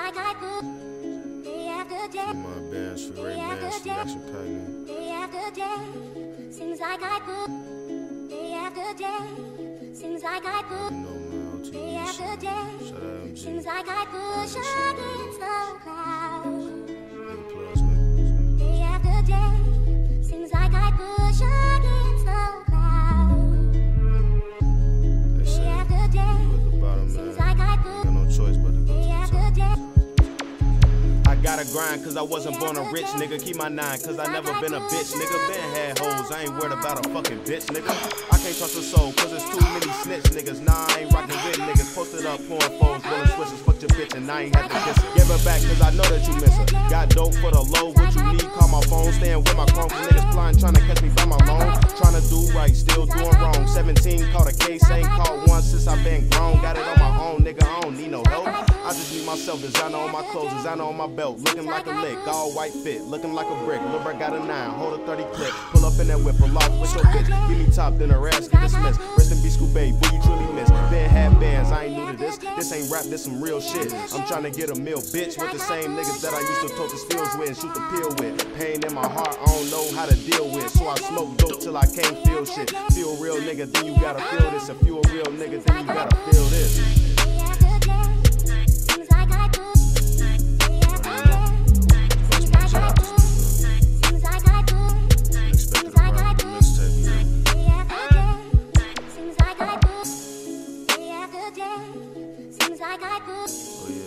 like I could. Day after day. My bands for Ray Bands for Jackson Cotton. Day after day. Seems like I could. Day after day. Seems like I could. Day after day. Seems like I push against the clouds. Day after day. Seems like I push against the clouds. Day after day. Seems like I could. Got no choice but to go Day after day. I gotta grind cause I wasn't born a rich nigga. Keep my nine cause I never been a bitch nigga. Been had hoes, I ain't worried about a fucking bitch nigga. I can't trust a soul cause there's too many snitch niggas. Nah, I ain't rockin' with niggas. Posted up, pouring phones, rolling switches. Fuck your bitch and I ain't had to kiss her. Give her back cause I know that you miss her. Got dope for the low, what you need, call my phone. Staying with my chrome for niggas blind, tryna catch me by my loan. Tryna do right, still doing wrong. 17 caught a case, ain't caught one since I been grown. Got it on my own, nigga, I don't need no help. I just need myself, designer on my clothes, designer on my belt. Looking like a lick, all white fit, looking like a brick. Lil' bro got a 9, hold a 30 clip. Pull up in that whip, pull off with your bitch. Give me top, then her ass get dismissed. Rest in peace, Scooby, boy, you truly miss. Been had bands, I ain't new to this. This ain't rap, this some real shit. I'm tryna get a meal, bitch, with the same niggas that I used to talk the spills with and shoot the pill with. Pain in my heart, I don't know how to deal with. So I smoke dope till I can't feel shit. Feel real, nigga, then you gotta feel this. If you a real nigga, then you gotta feel this. Seems like I could.